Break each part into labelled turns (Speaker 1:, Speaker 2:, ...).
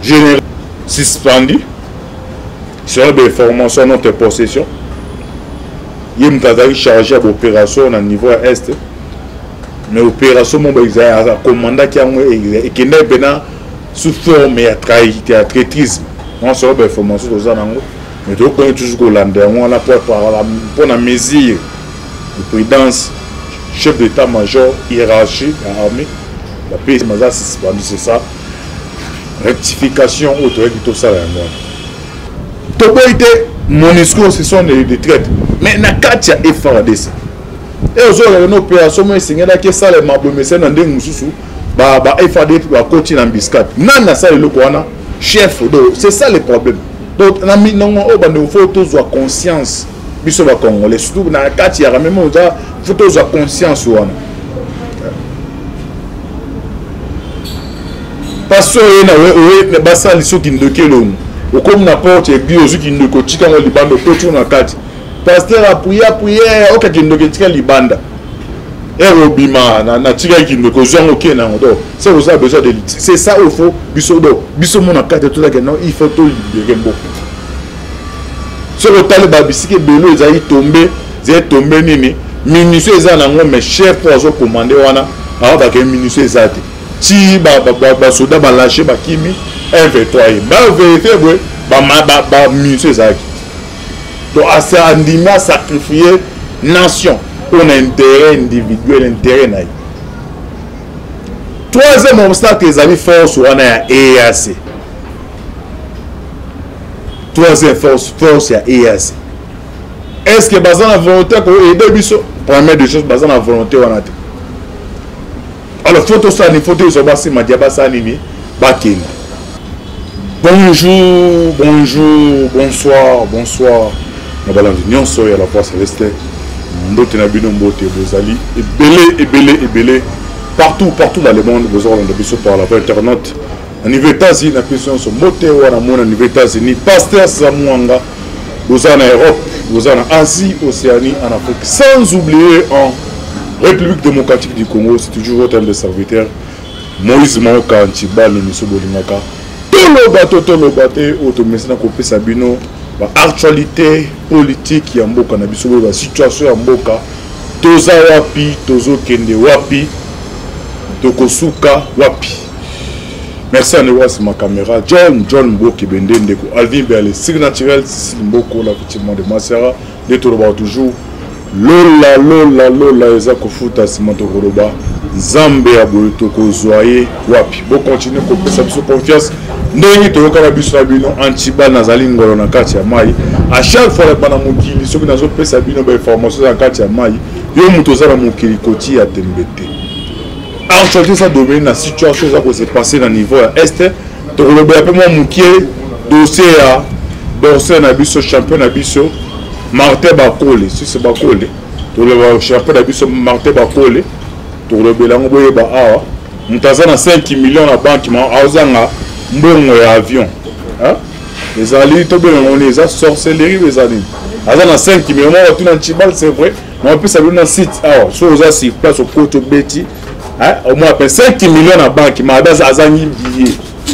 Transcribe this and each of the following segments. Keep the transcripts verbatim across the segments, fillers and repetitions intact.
Speaker 1: général suspendu sur les formations dans notre possession. Il y a chargé à l'opération au niveau est. Mais l'opération, il y a un commandant qui a sous forme de traîtrisme. On sort des formations aux Anango. Mais donc, on est toujours hollandais. On a pour la mesure de présidence, chef d'état-major, hiérarchie, l'armée. La paix, c'est ça. Rectification, autre tout ça. Tout mon discours, ce sont des traites. Mais il y a quatre efforts de ça. Et aujourd'hui, une opération, c'est que ça, les mabou, mais c'est un des moussous. Bah, bah, il faut des continuer en biscuit. Non, non, ça, le quoi, chef, c'est ça le problème. Donc, il faut tous avoir conscience. Biso ba Congolais, surtout dans la carte, il y a même il faut tous avoir conscience. Parce que il y a des gens qui ne sont pas comme n'importe qui qui ne sont pas Liban, tout na carte. Pasteur a prié, prié, ok qui ne sont pas Liban. Et Robima, na tika qui ne sont pas na ndo. C'est pour ça besoin de c'est ça il faut biso do. Biso mon na carte tout là que non, il faut tout libérer beaucoup. Sur le tal babisi que belo ezali tombé, zé tombé nini, minusio ezana ngo mais chef pour zo commander wana, alors ba ke minusio ezate. Si ba ba ba soda ba lâcher ba kimi, un vingt-trois. Ba vérifier boy, ba ba ba minusio ezaki. Donc à ça andima sacrifier nation pour un intérêt individuel, intérêt naï. Troisième obstacle ezali force wana ya E A C. Troisième force, force à E A C. Est-ce que bazan la volonté pour aider biso? Première des choses, bazan la volonté on a. Alors photo ça ni photo so basi madiaba ça ni bakina. Bonjour, bonjour, bonsoir, bonsoir. Na bala union so ya la place rester. Mbote na bino mbote bozali et belé et belé et belé partout partout dans le monde vous aurez de biso par la internet. En États-Unis, la question sur moté ou en États-Unis, pasteur Zamouanga, vous en Europe, vous en Asie, Océanie, en Afrique, sans oublier en République démocratique du Congo, c'est toujours votre de serviteur, Moïse Maoka, Antiba, Nemiso Bolimaka, tout le bateau, tout le bateau, automatisé, coupé Sabino, actualité politique, Yamboka, Nabiso, la situation Yamboka, Toza Wapi, Tozo Kende Wapi, Tokosuka Wapi. Merci à nous, c'est ma caméra. John, John Mboki Bende Ndeko, Alvin Berle, Signe Naturel, Cécile Mboko, effectivement de Massera, de Toroba toujours. Lola, Lola, Lola, Ezako Futa, Simanto Koroba, Zambe Aboyotoko, Zoye, Wapi. Bon, continuez, qu'on sa confiance. Ndenge Toroka la Bissabino, Antiba, Nazalingolo, Nakati Amai. À chaque fois, la Panamokili, ceux qui n'ont pas Sabino, information dans Nakati Amai, Yo Mutoza, la Mokili Koti, à Tembete. Actuellement, ça domine la situation qui s'est passée dans le niveau est. Donc, le peu mon dossier à dossier Nabiso, champion Nabiso, Martin Bakole, si c'est Bakole. Donc, le champion Nabiso, Martin Bakole. Donc, le Bélango Boyeba Awa. Nous avons cinq millions à la banque, mais nous avons un bon avion. Les alliés, on les a sorcellerie, les alliés. Nous avons cinq millions, on a tout dans c'est vrai. Mais on peut savoir dans le site. Alors, si vous avez place au côté Betty. Au moins cinq millions à la banque, mais à Azani billet.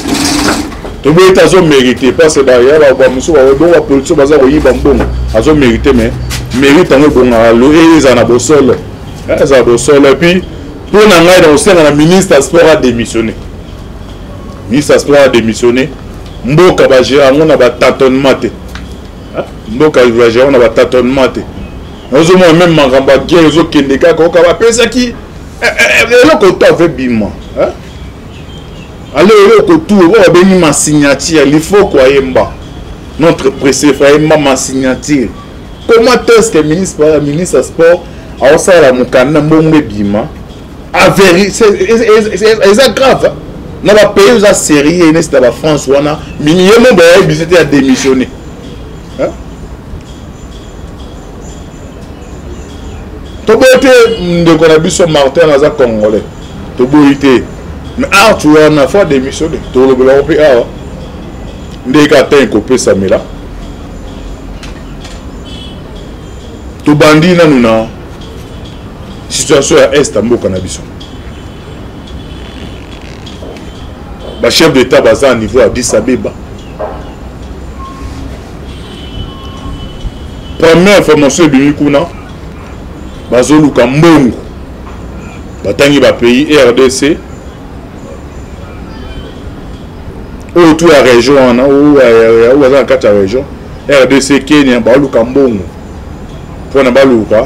Speaker 1: Tu peux être mérité, parce que derrière, la police va avoir mérité, mais mérite un bon à l'oreille, à la bossole. À bossole. Et puis, pour la ministre Sport a démissionné. Le ministre Sport a démissionné. Mboka va gérer, on a un tâtonnement. Mboka va gérer, on a un tâtonnement. Nous avons même un guerre, nous avons des gars qui ont fait qui. Le côté avec Bima. Alors, le côté, on va bénir ma signature. Il faut quoi, Yemba. Notre préfet, Yemba, ma signature. Comment est-ce que le ministre, le ministre du Sport, a aussi la Moukana, Mbombe Bima, a vérifié. C'est grave. Dans la pays, la série, il y a la France, on a minimum de démissionner. Toboité de Konabiso Martin Naza Congolais. Toboité. Mais ah, tu as une fois démissionné. Tu as le blanc P A. Ndé Kata un copé Samela. Tu bandit na nuna. Situation à Est Ambo Konabiso. le chef d'état baza à niveau Addis Abeba. Première information de Mikuna, bazo luka mbongo, batangi ba pays R D C, ou tout la région, ou ou dans quatre régions, R D C Kenya, ba luka mbongo, pour na ba luka,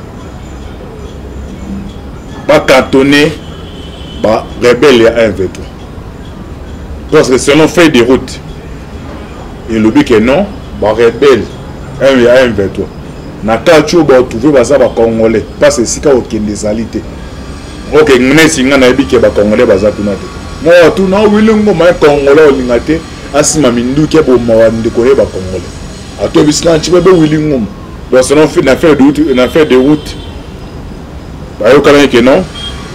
Speaker 1: ba cantonné, ba rebelle à un veto. Parce que selon fait des routes, et le but que non, ba rebelle un ya un veto. Na kacho ba trouver baza ba congolais parce que sika okende salité. OK, ngene singa na ebike ba congolais baza kuna te. Mo tu na wilingo ma congolais olingate asima minduke bo mawande ko ba congolais. Ato bislan chibe be wilingo. Donc selon fait na faire de route, na faire de route. Ba yo kala ke non.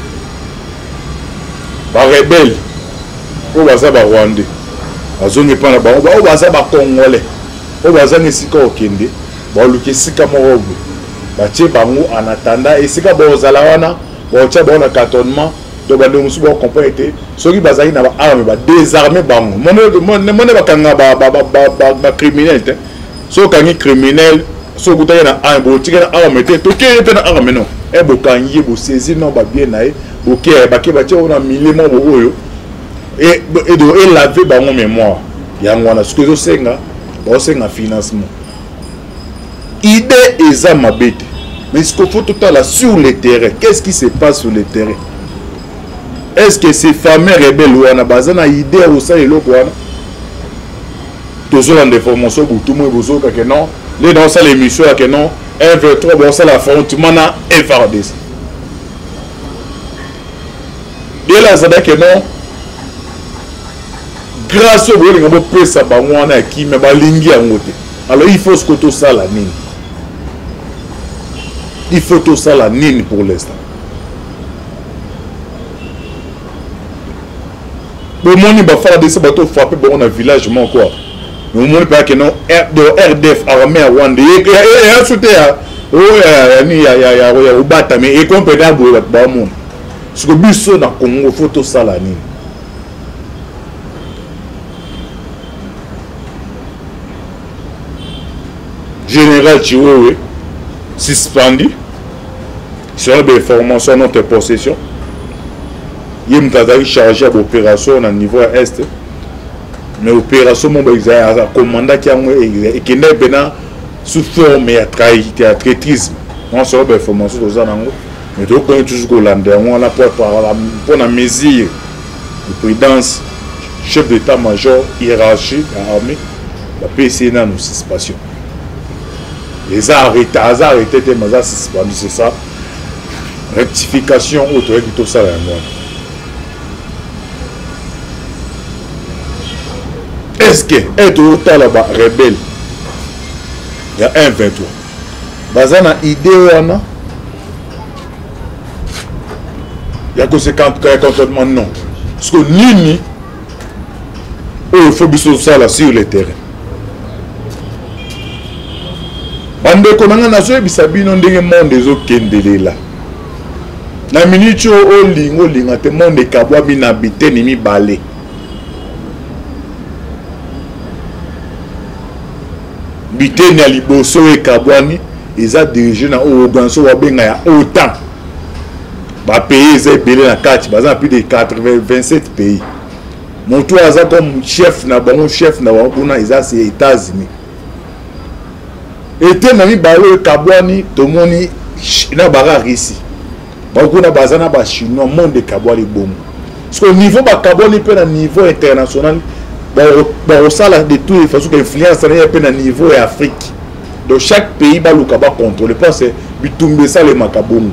Speaker 1: Ba rebelle. O baza ba rwandais. Azongi pa na ba o baza ba congolais. O bazangi sika okende ba luki sika morobo ba tie bango en attendant et sika ba ozala wana ba tia ba na cantonnement to ba ndongo suba comprendre soki bazangi na ba arme ba désarmer bango mone mone ba kanga ba ba ba ba criminel te so kangi criminel so kutaya na arme bo tika na arme te to ke te na arme non e bo kangi bo saisir non ba bien na e bo ke ba ke ba tia ona milimo bo oyo et et do et laver bango mémoire yango wana ce que zo senga c'est un financement. Idée et ça ma bête. Mais ce qu'il faut tout à l'heure sur le terrain, qu'est-ce qui se passe sur le terrain? Est-ce que ces fameux rebelles ou on a besoin d'idée ou ça et l'autre? Tous ceux qui ont des formations pour tout le monde, vous que non. Les dans ça l'émission que non. un vingt-trois, bon ça la forme, tout le monde a un fardeau. Et là, ça dit que non. Grâce au boulot, on peut ça ba mwana qui me ba lingi angote. Alors il faut ce que tout ça la nine. Il faut tout ça la nine pour l'instant. Bon moni ba faire des bateaux frapper bon on a village mon quoi. Mais moni pas que non de R D F armée Rwanda et et sauter oh ni ya ya ya ya ubata mais et compétent ba mon. Ce que biso na Congo faut tout ça la nine. Général Chiwewe suspendu sur des formations dans notre possession. Il est chargé d'opération au niveau est. Mais l'opération, mon commandant qui est sous forme de traîtrisme. On sort des formations aux Anango. Mais donc, on est toujours hollandais. On a pour la mesure de présidence, chef d'état-major, hiérarchie, l'armée, la P C N A nous suspension. Les arrêtés, les arrêtés, c'est ça. Rectification, autre, tout ça. Est-ce que être autant là-bas rebelle, il y a un vingt-trois. Bazana idée wana. Il y a que c'est contentement non. Parce que nini, il faut bien ça là sur le terrain. Bande konanga na so ebisa bino ndenge monde ezokendele la na minute o lingo linga te monde kabwa bina biteni mibale biteni ya liboso e kabwani eza dirigé na organiso wa benga ya OTAN ba pays eza ebele na kati baza plus de quatre-vingt-sept pays moto aza comme chef na bango chef na bango eza c'est États-Unis. Et te nami balo kabwani tomoni na bara risi bako na bazana ba chinois monde kabwali bomo parce que au niveau ba kabwani pe na niveau international ba ba osala de tout façon que influence na pe na niveau et Afrique donc chaque pays ba luka ba contrôler parce que bitumbe ça le makabongo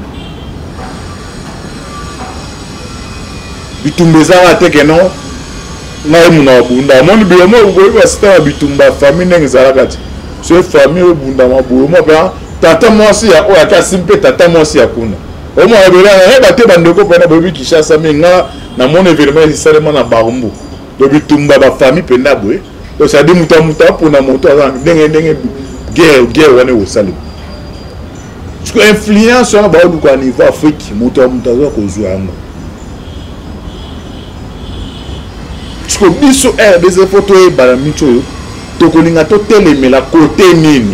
Speaker 1: bitumbe ça te que non na muna bunda mon bi mo go ba sta bitumba famille ngizalakati. Ce famille au Bundama Bourma, tata moi aussi à Oaka Simpe, tata moi aussi à Kuna. Au moins, il y a un bateau bandoko pendant Bobby qui chasse à Menga, dans mon événement, il s'est seulement à Barumbo. Bobby Tumba, ma famille, Pendaboué. Donc, ça dit Mouta Mouta pour la moto, guerre, guerre, on est au salut. Parce que l'influence sur le niveau Afrique, Mouta Mouta, siko biso R D C photo e bala micho tokolinga to telemela côté nini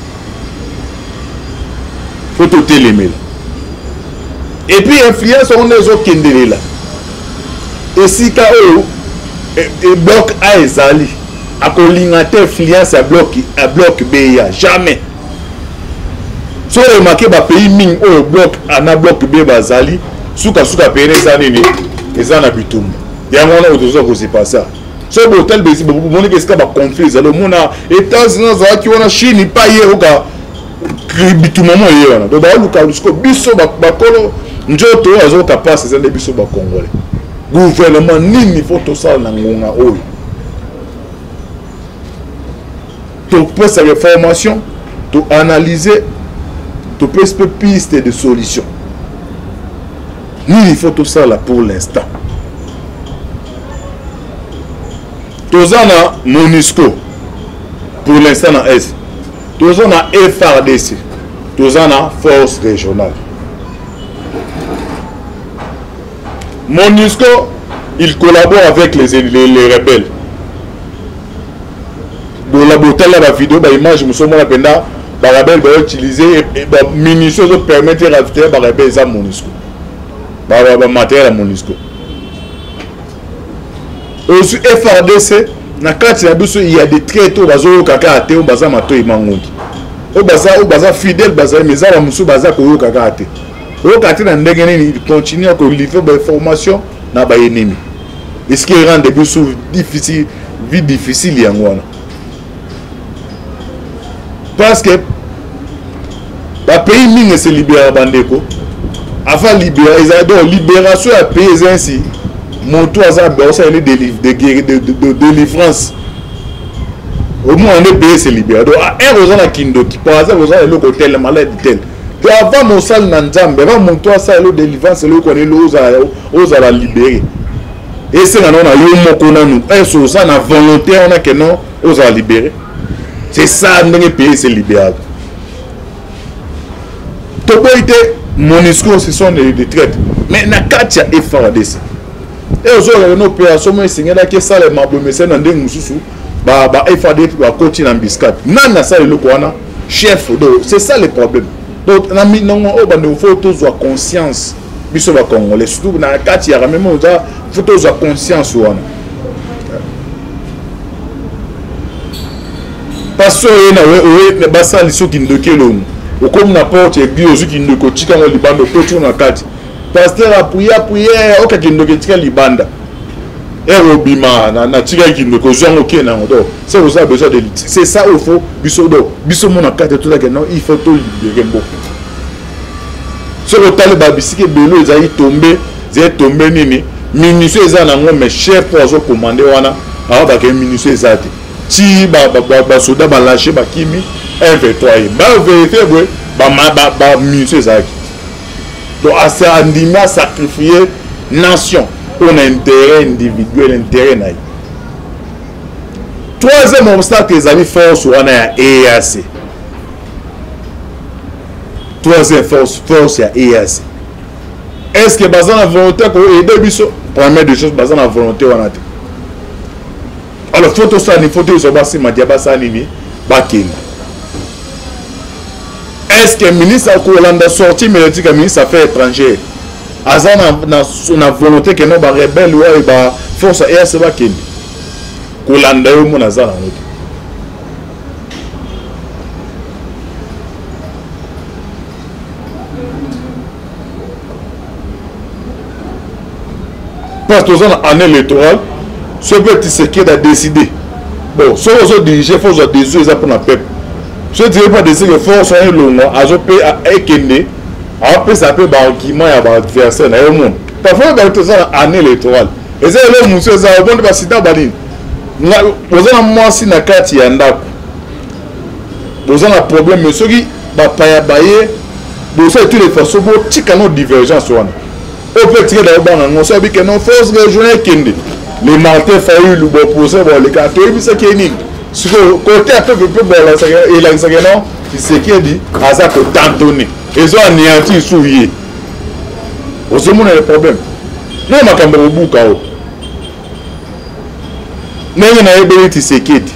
Speaker 1: photo telemela et puis influence on les autres kendelela et si ka o e bloc A ezali akolinga te influence à bloc à bloc B ya jamais so remarqué ba pays ming o bloc ana bloc B bazali suka suka pene za nini eza na bitumba yango na otozo ko se passa so botel besi bo moni que ska ba conflit za le mona États-Unis za ki wana Chine pa ye oka bitumba mo ye wana do ba luka lusko biso ba bakolo njoto azo ka passe za de biso ba congolais gouvernement nini faut to ça na ngonga oyo to pour sa réformation to analyser to presque piste de solution ni il faut tout ça là pour l'instant tozana MONUSCO pour l'instant na S tozana F A R D C tozana force régionale MONUSCO il collabore avec les, les, les rebelles dans la bouteille la vidéo ba image musomo la penda ba rebelle ba utiliser et ba munitions de permettre à raviter ba rebelle za MONUSCO ba ba matériel à MONUSCO aussi F A R D C na kati ya biso il y a des traîtres bazo kaka ate o baza mato imangondi o baza o baza fidèle baza meza ba musu baza ko kaka ate o kati na ndenge nini il continue à livrer ba information na ba ennemi est-ce qu'il rend des biso difficile vie difficile yango wana parce que le pays mine se libère bandeko avant libérer donc libération à pays ainsi mon toit ça c'est de de de délivrance au moins on est pays se libère donc à un aux gens qui qui par exemple aux gens le hôtel malade tel puis avant mon salle nanzambe avant mon toit ça le délivrance le connaît aux aux à la libérer et c'est là on a eu mon qu'on a nous un sur ça na volonté on a que non aux à libérer. C'est ça, les pays se libèrent. Toboïté, MONUSCO, ce sont des, des traites. Mais na katia F A R D C. Et aux autres, nos opérations, c'est que ça, les membres, mais c'est dans des moussous, bah, bah, F A R D C va continuer en biscat. Non, ça, le quoi, chef, c'est ça le problème. Donc, il faut tous avoir conscience. Il faut Congolais, surtout dans la katia, même, il faut tous avoir conscience. Parce que basa liso kindoke lomu comme n'importe église qui ne kotika ngo libanda ko na kati pasteur appuyer appuyer oka kindoke tika libanda et obima na na tika kindoko zongo kena ndo c'est vous avez besoin de c'est ça il faut biso do biso mona kati tout que non il faut to libérer beaucoup sur le talba bisike belo ezali tomber zé tomber nini ministre ezana ngo mais chef pour zo commander wana a ba ke ministre ezate si ba ba ba soda ba lâcher ba kimi inventoyer ba vérifier boy ba ba ba ministre zaki donc assez andima sacrifier nation pour intérêt individuel intérêt naï troisième obstacle les amis force wana ya E A C troisième force force ya E A C est-ce que bazana volonté ko aider biso première des choses bazana volonté wana te alors photo ça ni photo ils sont bassi madiaba ça nini bakina est-ce que ministre Kolanda sorti médiatique ministre affaires étrangères azana na na volonté que non ba rebelle ou ba force E A C bakina Kolanda yo mona zana ngoto parce que dans l'année électorale ce petit ce qui a décidé bon si on se dirige il faut se décider pour la peuple je ne dirais pas décider que force est long à je peux à ékende après ça peut par argument à adversaire na monde parfois dans toute ça année électorale et c'est le monsieur ça bon pas sida baline na ozana mwasi na kati ya ndako ozana problème mais soki ba paya baye bo ça toutes les façons bo tika no divergence wana au fait tirer dans bana on sait que non force régionale kende les Martin Fayulu bon procès bon les cartes et puis ça qui est ni sur côté un peu peu bon là ça et là ça non c'est qui dit à ça que tantonné ils ont anéanti souillé au ce moment le problème non ma cambo buka ndenge nayebeli Tshisekedi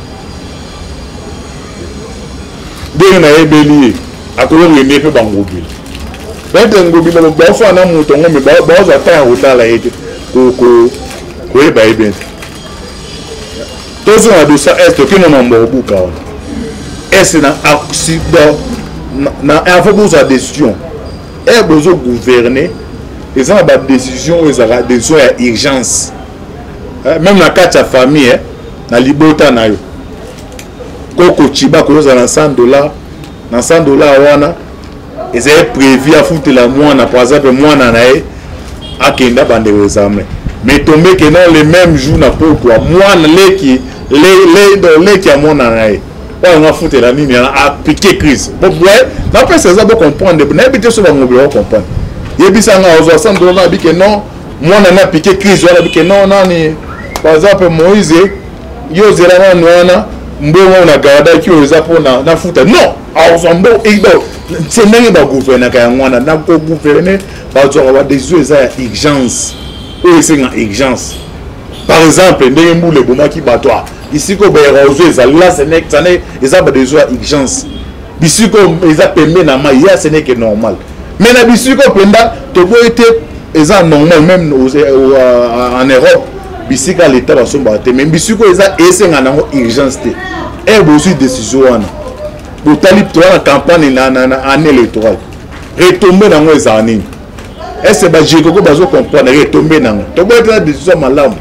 Speaker 1: ndenge nayebeli ye akolongende mpe bangobila bete ngobila bafana moto ngombe bazwa ta ya kotala ete koyeba ye bien tozonga dosa est okino na mbobuka wana est na accident na avant bozwa décision e bozo gouverner eza na badécision oyo ezalaka décision ya urgence même na kati ya famille na libota na yo koko chiba kozala na cent dollars na cent dollars wana ezali prévu afutela mwana par exemple mwana na ye akenda bandeko examen mais tombe que non le même jour na pokwa mwana leki leki ya mwana na ye oyo nga futela nini apike crise na pesa eza bo comprendre nayebi te so bangobi ba comprendre yebisa nga ozwa cent dollars na bike non mwana na apike crise wana bike non nani par exemple Moïse yo zela wana wana mbongo na garda ki oza pona na futa non ozwa mbo ido c'est ndenge ba gouverner ka ngwana na ko gouverner ba zwa ba des eza ya urgence oyo c'est une urgence par exemple ndenge mbule bomaki batwa ici ko ba rozo eza là c'est nek tane eza ba des urgence bisiko eza pembe na mai ya c'est nek normal mais na bisiko penda to bo été eza normal même en Europe bisika l'état va somba te mais bisiko eza esenga nango urgence te et aussi décision wana bo talib to na campagne na na année électorale retomber nango eza nini est-ce ba jiko ko bazo comprendre retomber nango to bo être décision malamu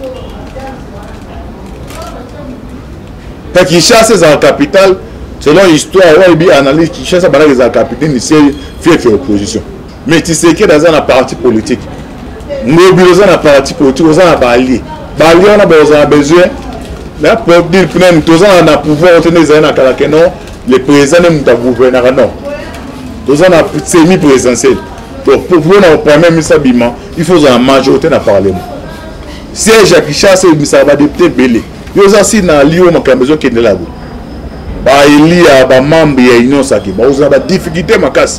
Speaker 1: ta Kinshasa c'est la capitale selon histoire ouais bi analyse Kinshasa bana les capitale ni c'est fief opposition mais tu sais que dans un parti politique mobiliser un parti politique aux en alliés Bali on a besoin là pour dire que nous tous on a pouvoir tenir ça na kala que non le président ne ta gouverner non tous on a semi présidentiel donc pour vous on prend même ça bima il faut la majorité dans parlement siège à Kinshasa ça va député belé yo ça si na lio makambezo kende là ba ili ya ba membre ya union saki ba uza ba difficulté makasi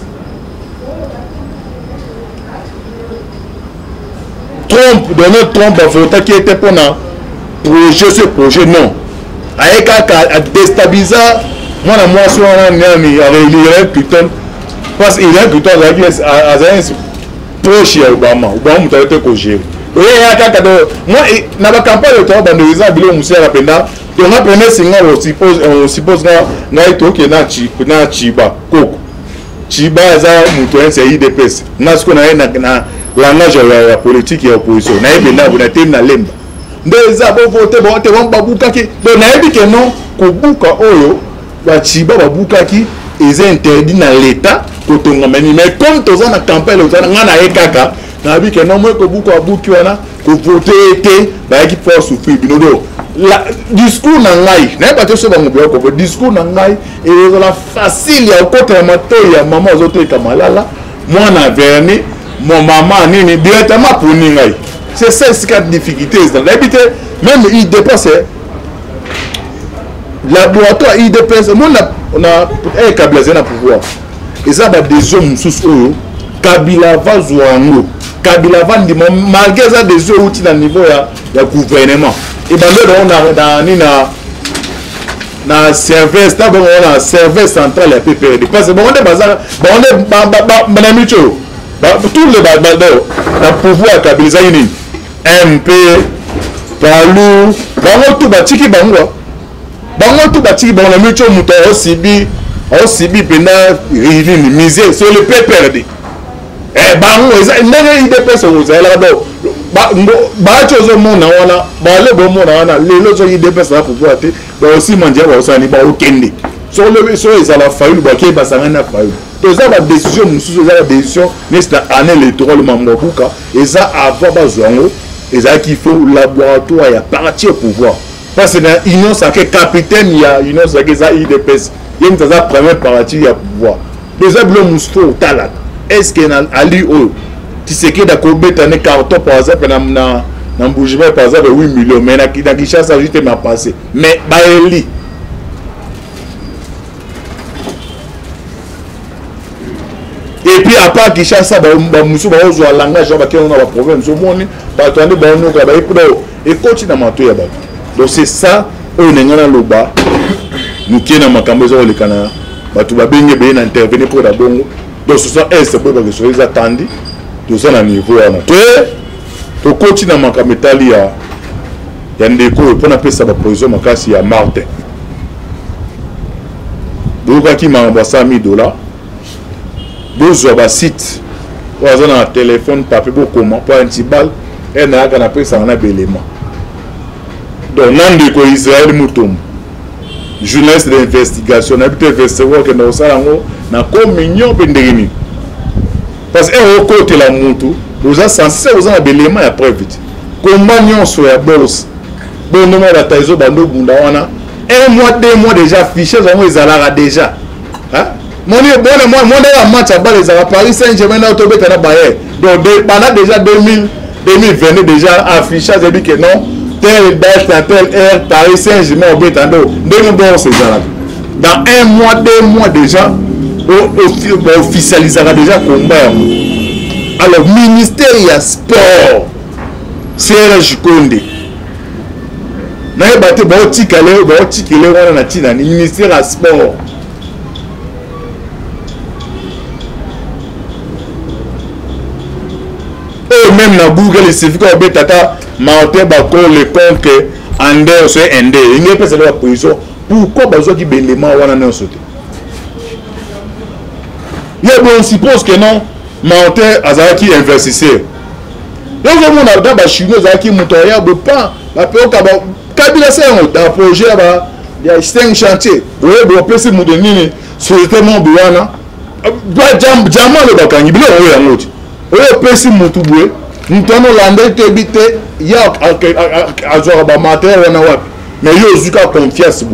Speaker 1: trompe donner trompe à voter qui était pour un projet ce projet non avec à déstabiliser moi la moi sur un ami à relire putain parce qu'il est putain avec à proche à Obama Obama tu as été cogé oui moi na ba campagne de temps dans les abilo musia rapenda donc on prenait signal on suppose on suppose na na ito que na chi na chiba koko chiba za muto c'est I D P S na ce qu'on a na langage ya politique ya opposition na ebenda bona tem na lemba ndeza bo voter bo te bon babuka ki donc na ebi que non ko buka oyo ba chiba babuka ki est interdit na l'état ko tonga meni mais comme toza na campagne ozana ngana ekaka na bi que non mo ko buka buki wana ko voter te ba ki force souffrir binodo la discours na ngai na ba te so ba ngobyo ko discours na ngai et la facile ya ko mato ya mama ozote kamalala mwana verni mon maman nini directement pour ningai c'est ça ce quatre difficultés dans l'habité même il dépasse laboratoire il dépasse mon on a un câble na pouvoir et ça va des hommes sous eux Kabila va zouango Kabila va ndi malgré ça des hommes outils dans niveau ya ya gouvernement et ben là on a dans nina na service ta bon on a service central ya P P R D parce que bon on est bazar bon on est ba ba ba na micho tout le badado na pouvoir Kabila ini M P Palou bango tout batiki bango bango tout batiki bango na micho muto osibi osibi pena rivini misé sur le P P R D eh bango eza ndenge ide pesa oza la do ba ba chozo mona wana ba le bo mona wana le lo zo ide pesa pouvoir te ba aussi mandia ba osani ba okende so le so eza la faille ba ke ba sangana faille to za ba décision mususu za la décision nesta année électorale mambokuka eza avoir bazwango eza qu'il faut laboratoire ya parti au pouvoir parce que union ça que capitaine ya union ça que za ide pesa yem ça premier parti ya pouvoir déjà blo musto talat est-ce que na ali o tu sais que d'accord betane carton par exemple na na na Mbujima par exemple huit millions mais na na Kinshasa juste m'a passé mais ba eli et puis à part Kinshasa ba musu ba ozo langage ba ke on a ba problème so moni ba tande ba no ka ba ikudo e coach na mato ya ba Donc c'est ça, on est dans le bas. Nous qui sommes dans le Canada, nous avons intervenir pour la bonne. Donc ce sont elles, c'est pour que ce soit attendu. Tout ça à niveau. Tu continues dans le métal, il y a des cours pour appeler ça la position, il y a Martin. Donc qui m'a envoyé cent mille dollars. Donc je vais site. Vous avez un téléphone, papier, pour comment, pour un petit bal, et on a appelé ça en abélément. Donc, non de Israël Moutoum, journaliste d'investigation, on a pu investiguer que nous avons une communion pendant. Parce que au côté la Moutou, vous avez censé vous avez l'élément à preuve. Comment nous sommes à bourse, bon nom de la Taïso Bando Bundawana, un mois, deux mois déjà fichés, ils ont déjà. Mon Dieu, bon, moi, moi, dans match à Paris Saint-Germain, on a donc pendant déjà deux mille vingt déjà affiché, j'ai dit que non. Telle date, telle heure, Paris Saint-Germain, au Bétando, dans un mois, deux mois déjà, on officialisera déjà le combat. Alors, ministère, il y a sport, C R J Konde. Nous avons battu, nous avons tiqué, nous avons tiqué, nous avons tiqué, le ministère à sport. Et même dans Google, il suffit qu'on ait tata, Martin Bako, le compte que Andé, c'est Andé. Il n'y a pas de position. Pourquoi besoin qui bélément ou en a sauté? Il y a bon, suppose que non, Martin Azaki investisseur. Donc, le monde a d'abord chinois, Azaki Moutoya, ne pas. La paix au Kabila, Kabila c'est un projet, il y a cinq chantiers. Vous voyez, vous pouvez se moudonner sur le thème de Bouana. Diamant le Bakangi, il y a un autre. Vous pouvez se moudonner. Nous avons l'andé qui habite, il y a un matin, mais il y a aussi confiance.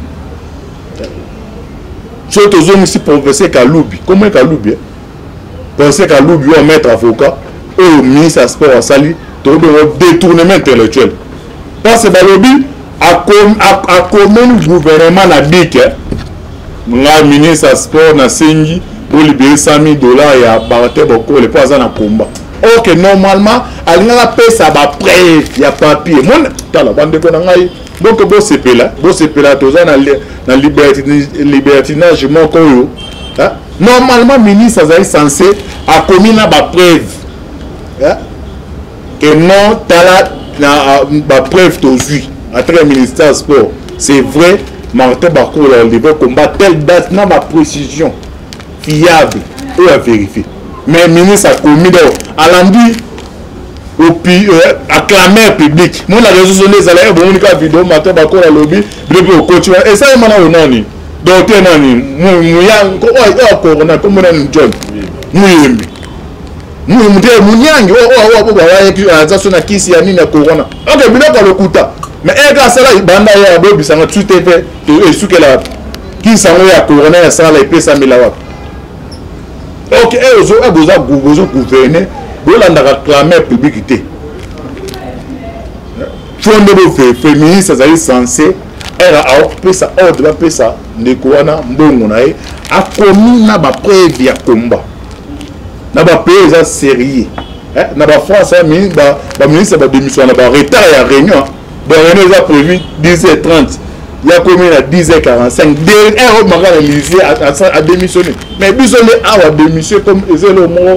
Speaker 1: Surtout aux hommes ici, professeur Kaloubi. Comment Kaloubi? Professeur Kaloubi, un maître avocat, au ministre à sport à Sali, un détournement intellectuel. Parce que Balobi, à comment le gouvernement a dit que le ministre à sport a signé pour libérer cent mille dollars et à battre beaucoup les poisons en combat. Ok, normalement, il y a ça va preuve, il y a papier. Mon, t'as la bande de Konangaï. Donc, bon, c'est peu là, bon, c'est peu là, tout ça, dans le libertinage, mon coyo. Normalement, le ministre est censé a commis la preuve. Que non, t'as la preuve d'aujourd'hui, à travers le ministère du Sport. C'est vrai, Martin Bakou a livré combat, telle date, n'a pas précision fiable ou à vérifier. Mais le ministre a commis à l'endu au pays acclamé public. Moi, la réseau social, les allèves, bon, on a vidéo, matin, Bako, la lobby, bref, au coach. Et ça, il m'a dit, non, ni. Donc, tu es nani. Mouya, oh, corona, comme on a une job. Mouya, mouya, mouya, mouya, oh, oh, oh, oh, oh, ça, c'est un qui s'y a mis la corona. Ok, mais là, le coup, mais un gars, ça là, il banda, il y a un bébé, ça va tout fait, et ce qu'elle a. Qui s'en va à corona, ça, là, il paie ça, mille là. Ok, et aux autres, vous avez gouverné, vous avez réclamé la publicité. Il faut que le ministre soit censé faire ça, ordre, ça, de quoi on a commis la preuve de combat. La preuve est sérieux. La France, le ministre a démissionné, il a retard à la réunion. La réunion est prévue dix heures trente. Il y a combien à dix heures quarante-cinq. Un homme à l'Élysée a démissionné. Mais Bissonné a démissionné comme c'est le mot.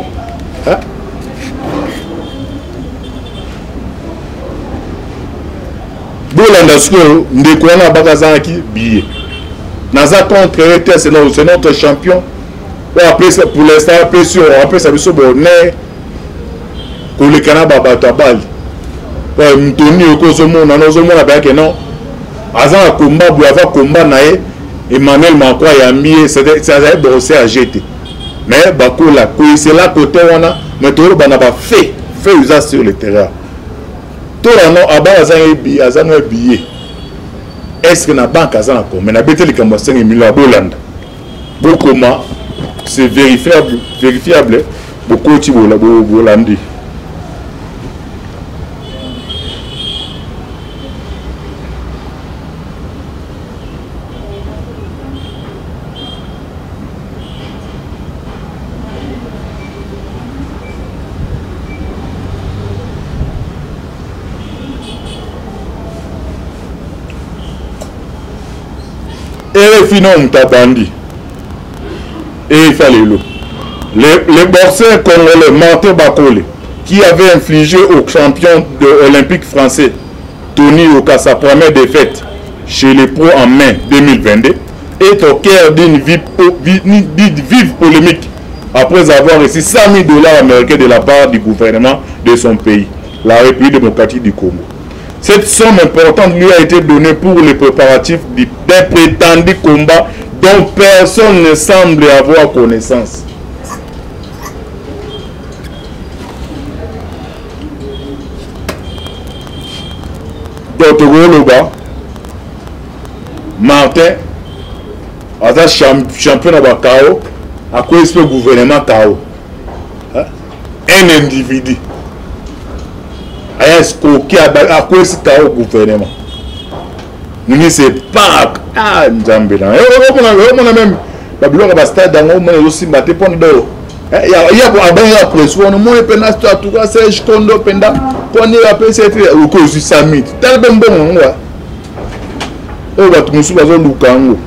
Speaker 1: Bolandasco, Ndekouana Bagazaki, billet. Naza contre c'est notre champion. Pour l'instant, on appelle ça le bonnet. Pour le Canada, Batabali. Mtoni, Okosomo, Nanozomo, la bien que non. Avant un combat, avant combat naé, Emmanuel Macron a mis, ça a brossé à jeter. Mais Bako la c'est là côté on a, mais tout le monde a fait, fait usage sur le terrain. Tout le monde a un billet. Est-ce que la banque a un compte? Mais la bête est comme cinq millions de dollars. Beaucoup c'est vérifiable, vérifiable. Beaucoup de Bolandi. R F I non Mutabandi. Et il fallait le. Les boxeurs congolais Martin Bakole, qui avait infligé au champion de olympique français Tony Oka sa première défaite chez les pros en mai deux mille vingt-deux, est au cœur d'une vive, vive polémique après avoir reçu cent mille dollars américains de la part du gouvernement de son pays, la République démocratique du Congo. Cette somme importante lui a été donnée pour les préparatifs d'un prétendu combat dont personne ne semble avoir connaissance. Docteur Loba, Martin, a champion de K O, à quoi est-ce que le gouvernement K O? Un individu. Est-ce qu'il a quoi est-ce que le gouvernement? Nous ne sommes pas. Ah, Nzambé là. On a même. Babylone va stade dans le monde aussi battre pour nous. Il y a il y a la pression. On a moins de peine à tout cas. C'est je compte de peine. Pour nous appeler cette au cause du summit. Tel ben bon on va. On va tout nous sur la zone du Congo.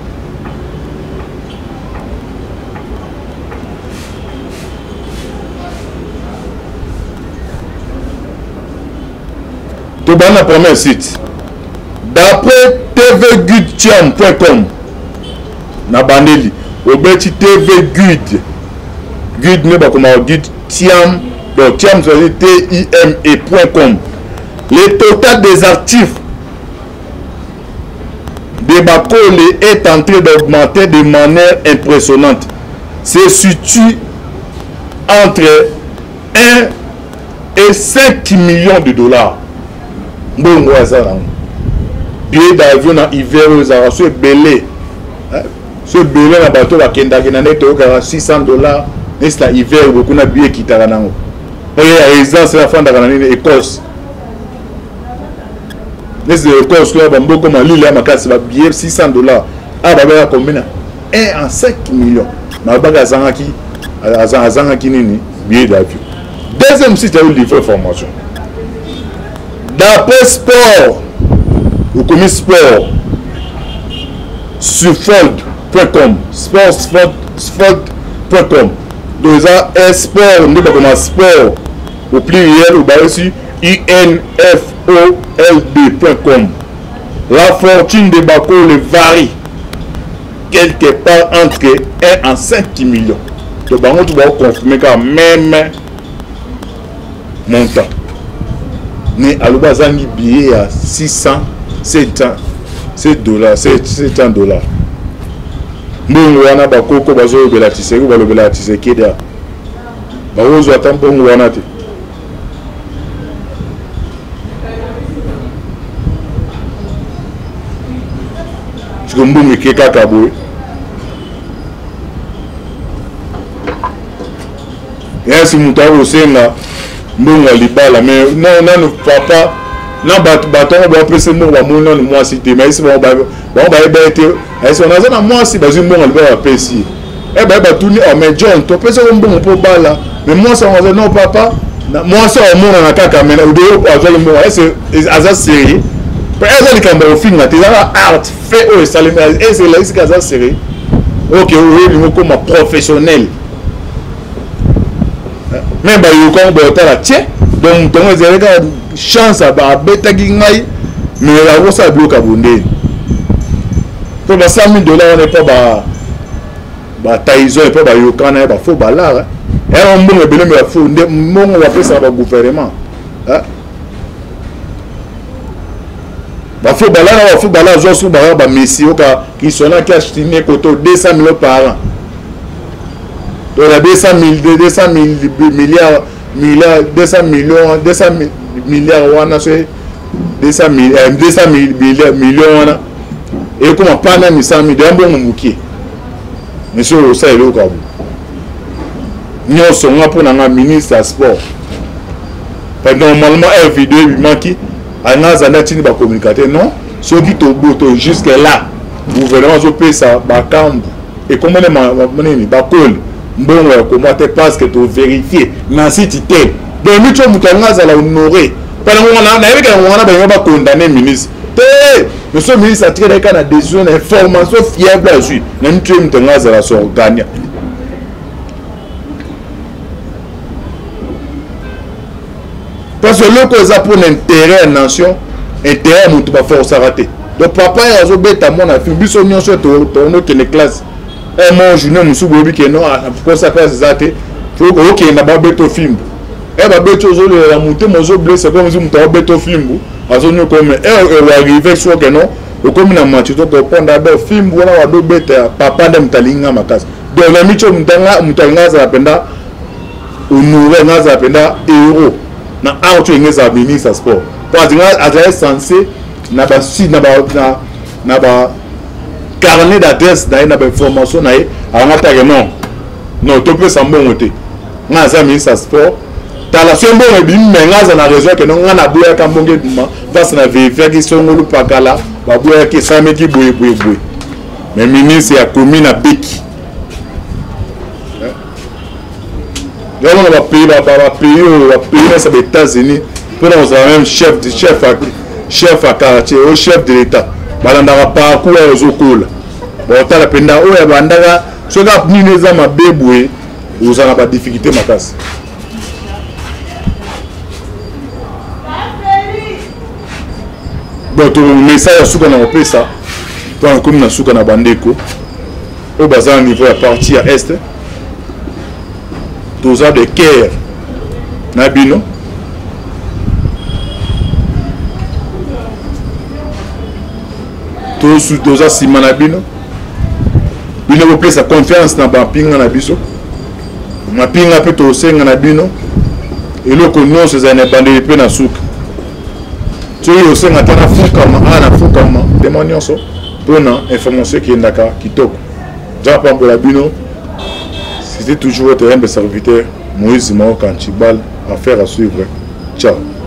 Speaker 1: Tout dans la première site. D'après T V Gud Tiam point com, na bandeli, au beti T V Gud, Gud ne pas comment Gud Tiam, donc Tiam ça veut dire T I M E point com. Le total des actifs de Bakole est en train d'augmenter de manière impressionnante. Se situe entre un et cinq millions de dollars. Bon, moi, ça, billet d'avion dans l'hiver, ce belé. Ce belé dans le bateau, il y a six cents dollars. C'est l'hiver, il y a billet qui est là. Il y a résidence la fin de l'Écosse. Les Écosse, là, comme l'île, il y a billet six cents dollars. Ah, il y a combien? un en cinq millions. Il y a billet d'avion. Deuxième site, il y a eu livre formation. D'après sport, ou comme sport, sur fold point com, sport point com, donc ça est sport, nous avons comme sport, au pluriel, ou bien aussi I N F O L D point com. La fortune de Bakole varie quelque part entre un et cinq millions. Donc, on va confirmer quand même montant. Mais à l'obazani billet à six cents, sept dollars, sept cents dollars. Nous on a bakoko bazo belatise, ou balo belatise keda. Bawozo atampo ngwana te. Chigombo mikeka kabwe. Yasi mutawo senga. Mbongo libala mais non non papa na baton ba pese mo ba mo non moi cité mais c'est bon ba ba ba été est-ce on a na moi si ba zu mbongo libala pesi e ba ba tourner oh mais John to pese mbongo po bala mais moi ça on non papa moi ça on mo na kaka mais ou de azo mbongo est aza série peut être les cambo film là tes art fait au salim et c'est là c'est kaza série OK oui nous comme professionnel. Même si vous avez la tiens, donc vous avez une chance à bêta mais la route est bloquée à Bondé. Pour les cent mille dollars, on n'est pas à Taïzo, on n'est pas à Yokan, on n'est pas à Faux-Balar. Et on peut bien me faire, on va faire ça au gouvernement. Faux-Balar, on va faire Balar, Josu Balar, Messi, qui sont là, qui achètent deux cent millions par an. Donc, deux cents milliards, milliards, deux cents millions, deux cents milliards, deux cents millions, et comment pas de cent millions, bon mouki. Monsieur, ça est le cas. Nous sommes pour un ministre à sport. Normalement, une vidéo, il manque, on a un pas communiquer. Non, ceux qui t'ont jusqu'à là, le gouvernement a payé ça, et comment les Bakole. Bon, comment tu penses que tu vérifies dans ce site? Donc, nous sommes honorés. Pendant qu'on a condamné le ministre. Monsieur le ministre a tiré des décisions d'information fiable à lui. Même tu es à la sorte gagnant. Parce que le cause pour l'intérêt de la nation, intérêt à mon force à rater. Donc papa a obéi à mon affaire, bis on y sur ton autre classe. Et moi je ne me suis pas dit que non, pourquoi ça fait ça? Faut que n'a pas beto film. Et bah beto zo la monter mon zo blessé comme si mon t'as beto film. À son comme et arriver sur que non, au comme na match to ko prendre d'abord film voilà wa do beta papa dem talinga makasi. Donc la micho mtanga mtanga za penda unure ngaza penda euro. Na auto ingeza ministre sport. Parce que est censé na ba si na ba na ba carnet d'adresse na na ba formation na a ngata que non. Non, to peut sambo monter. Ngaza ministre sport. Ta la sembo e bi mengaza na région que non ngana boya kambonge duma face na vérifier qui sont ngolu pakala ba boya ki same ki boye boye boye. Mais ministre ya commune à Beki. Donc on va payer, on va payer, on va payer les États-Unis pour nous avoir même chef de chef à chef à quartier, au chef de l'État. Balandara parcours aux okola. Bon, t'as la peine où est bandara. Ce gars ni les hommes à béboué, vous avez pas de difficulté ma casse. Bon, ton message sous qu'on a opé ça. Quand comme na sous qu'on a bandeko. Au bazar niveau à partir à est. Toza de Caire Nabino Tozu Toza Sima Nabino il ne place sa confiance dans Bapinga Nabiso Mapinga peut aussi Nabino et le connaît ces années bandé pe na souk tu es aussi na tana fuka ma ana fuka ma témoignons so pour na information qui ndaka kitoko Japon pour la bino. C'était toujours votre humble serviteur Moïse Mao Kantibal. Affaire à suivre. Ciao.